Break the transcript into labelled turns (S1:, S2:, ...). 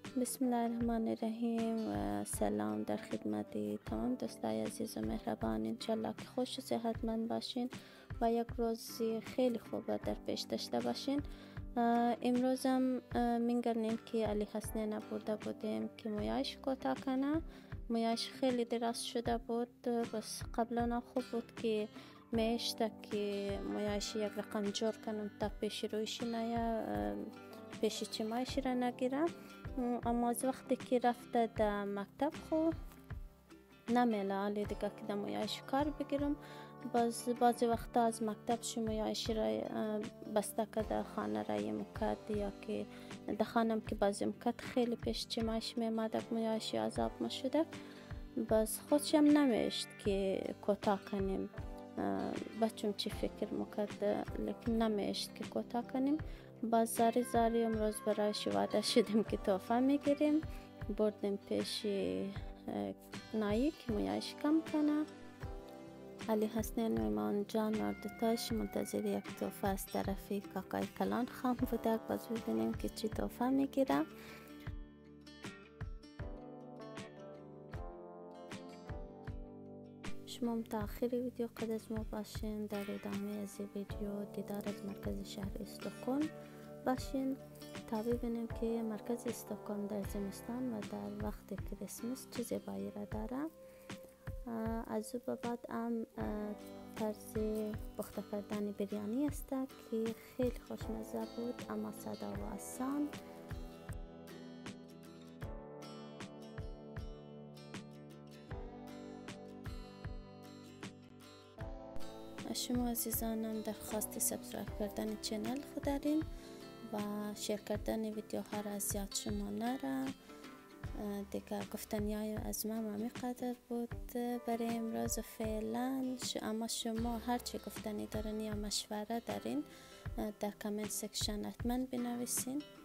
S1: بسم الله الرحمن الرحیم و سلام در خدمت تمام دوستای عزیز و مهربان. انشالله که خوش و صحتمند باشین و یک روزی خیلی خوب در پیش داشته باشین. امروز هم میگردیم که علی حسنی نبرده بودیم که مویایش کوتاه کنه. مویایش خیلی دراز شده بود، بس قبلا خوب بود که میشته که مویایش یک رقم جور کنم تا پیش رویش نیا پیش چمایش را نگیرم. اما از وقتی که رفته در مکتب خو نمیله حالی دیگه که در مویایش کار بگیرم. بعضی وقتا از مکتب شی مویایش را بسته که خانه را مکد یا که در خانم که بعضی مکد خیلی پیش چمایش میمدک مویایش عذاب ما شده. بس خودشم نمیشت که کوتاه کنیم. بچم چی فکر مکد لیکن نمیشت که کوتاه کنیم. باز زاری امروز برایش وعده شدیم که تحفه میگیریم. بردیم پیش نایی که مویایش کم کنه. علی حسنی میمان جان اردتاش منتظر یک تحفه از طرفی کاکای کلان خام بودک. باز ببینیم که چی تحفه میگیرم. شما تا آخر ویدیو قد از ما باشین. در ادامه از ویدیو دیدار از مرکز شهر استکهلم باشین تا ببینیم که مرکز استکهلم در زمستان و در وقت کریسمس چه زیبایی را داره. از او به بعد هم طرز پخته کردن بریانی است که خیلی خوشمزه بود اما ساده و آسان. شما عزیزانم درخواست سابسکرایب کردن چینل خود دارین و شیر کردن ویدیوها را زیاد شما نره. دیگه گفتنی های از من میقدر بود برای امروز فعلا. اما شما هرچی گفتنی دارین یا مشوره دارین در کامنت سکشن حتما بنویسین.